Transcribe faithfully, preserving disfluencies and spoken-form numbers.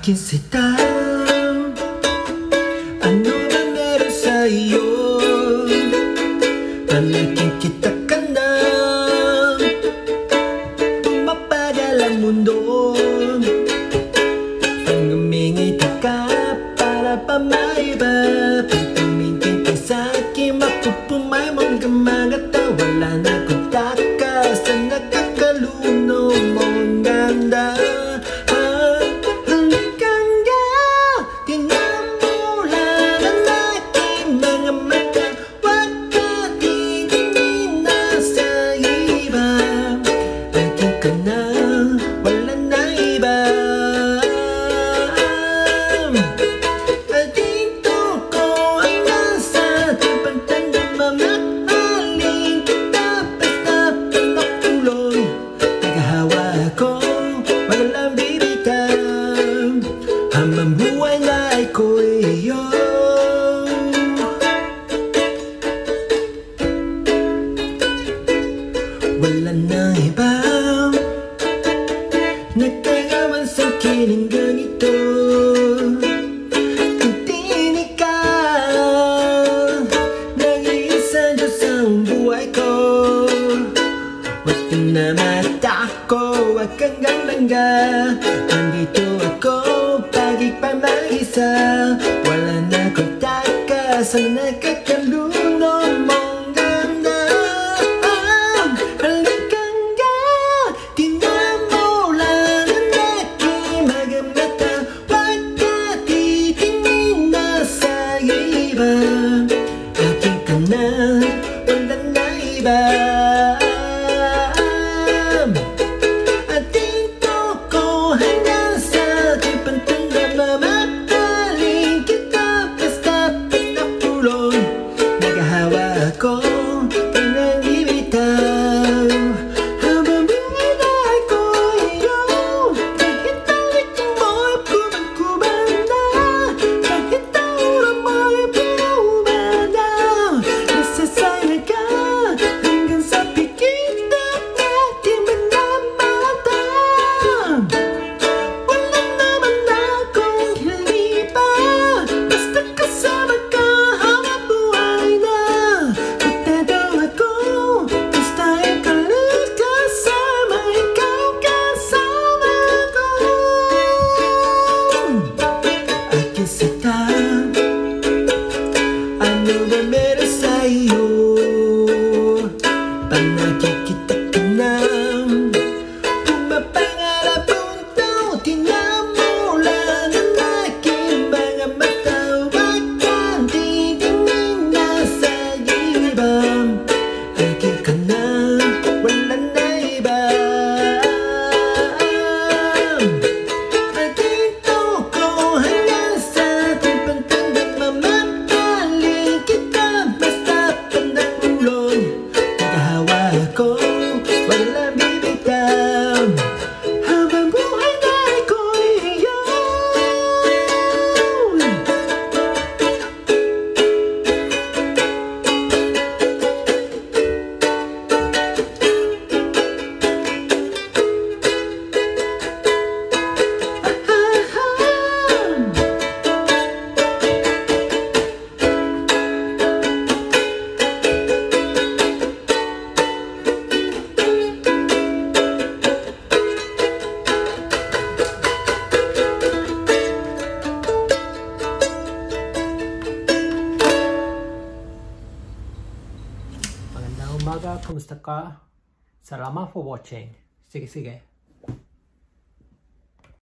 can sit down. I know that meron sa'yo, panakin kita ka na. Pumapagal ang mundo, pag ngumingiti ka para pa maiba. Pag tumingin ka sa'kin, mapupumay mong gamagata. Wala na kong takas sa nakakalunong mong ganda. Habang buhay na ako'y iyo, wala nang iba nagkagawan sa'kin hanggang ito. Kundi ikaw, nag-iisa Diyos ang buhay ko. Huwag ka na matakot, huwag kang galangga. Andito ako pag-ipang mag-isa. Wala na akong takas sa nakakalunong mong ganda. Halika nga, tingnan mo lang ang aking mga mata. Huwag ka titingin na sa iba. Akin ka na, wala na iba. Ako pinag-ibitaw, habang buhay na ako'y iyo. Kahit tawid mo'y kubang-kubanda, kahit tawid mo'y pinubadaw. Nasasayang ka hanggang sa pikit ng ating mga mata. Wala naman akong hindi pa, basta kasama ka habang buhay na. Ano ba meron sa'yo, pag nakikita ka na, pumapangarap punto. Tingnan mo lang ang aking mga mata. Huwag kang titingin na sa iba. Akin ka na, wala na iba. Andito ko hanggang sa ating pantanda. Mamahalin kita basta panagulong. Naghahawa ako, walang bibitaw, habang buhay na ako'y iyo. Magandang umaga, kumusta ka? Salamat for watching. Sige, sige.